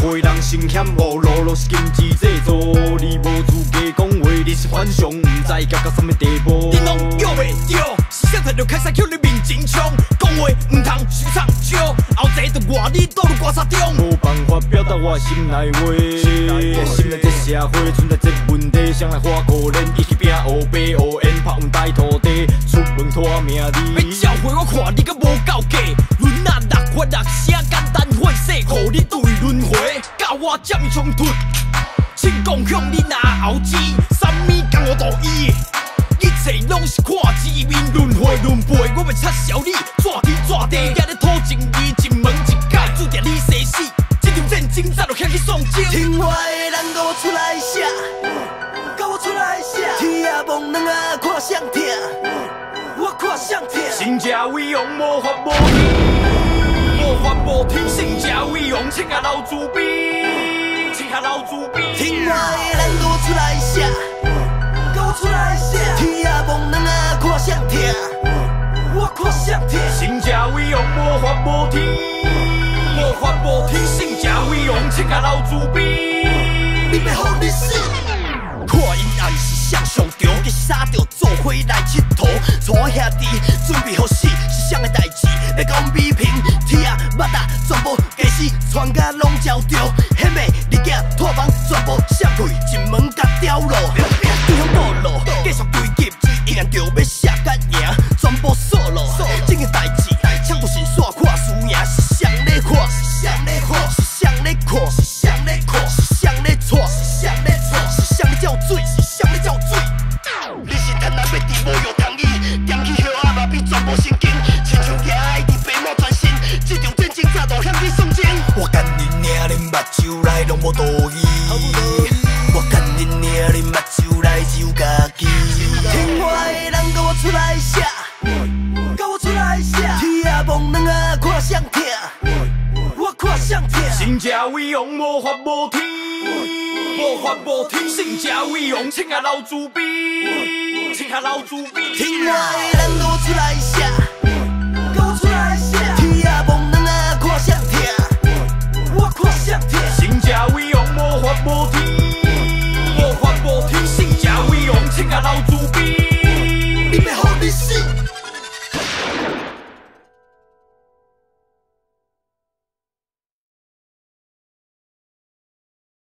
会人心险恶，路路是金钱制作。你无资格讲话，你是反常，唔知夹到什么地步。 你拢约袂着，是啥态度开始叫你面前冲，讲话唔通收藏少，后座就外你倒入棺材中。 无办法表达我心内话，心内这社会存在这问题，谁来花可怜？一起拼黑白黑烟，拍阮大土地，出门拖命哩。 要教会我看你阁无够格，轮啊六发六声简单会说，互你对轮回，教我占冲突，请共享你拿后钱，啥物讲我道义？一切拢是看字面轮回轮回，我袂插潲你，抓天抓地，举咧土情义，一门一界，注定你生死。这场战争早就向去送终。听话的人，跟我出来写，跟我出来写，天啊望两啊看谁疼，我看谁疼。 心正伟勇，无法无天， 无法无天，心正伟勇，请下老祖边，请下老祖边。听话的人，跟我出来写，跟我出来写，天啊望两啊看谁疼，我看谁疼。 心正伟勇，无法无天， 无法无天，心正伟勇，请下老祖边。你要互你死，看因暗是谁上场，计杀着做伙来佚佗，带兄弟准备好死，是谁的代志？要甲阮比拼，天啊捌啊全部假死，全家拢焦着，险的日囝拖房全部闪开，一门甲掉落，对向倒路，继续追击，依然着要写甲赢，全部锁落，这个代志抢到神煞看输赢，是谁咧看？是谁咧看？是谁咧看？是谁咧看？是谁咧错？是谁咧错？是谁咧叫水？是谁咧叫水？你是贪婪要治无药通医，点起血压嘛比全部神经，亲像野爱伫白马转身，这场战争早就向你送终。我干你娘，恁目睭内拢无道义，我干你娘，恁目睭内只有家己。听话的人，跟我出来写，跟我出来写，天啊望两啊看谁疼，我看谁疼。 心正伟勇，无法无天， 无法无天， 心正伟勇，请下老祖边，请下老祖边。 听话的人，跟我出来写。